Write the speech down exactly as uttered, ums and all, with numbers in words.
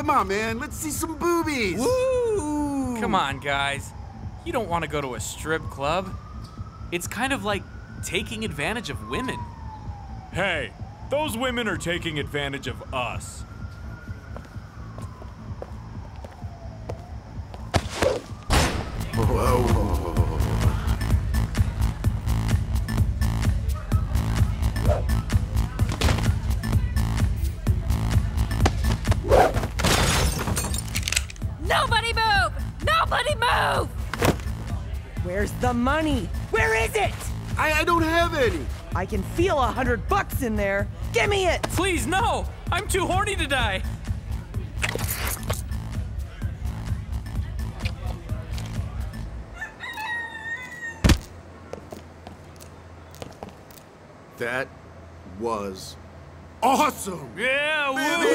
Come on, man. Let's see some boobies. Woo! Come on, guys. You don't want to go to a strip club. It's kind of like taking advantage of women. Hey, those women are taking advantage of us. Whoa. Nobody move! Nobody move! Where's the money? Where is it? I, I don't have any. I can feel a hundred bucks in there. Give me it! Please, no! I'm too horny to die. That was awesome. Yeah, woo!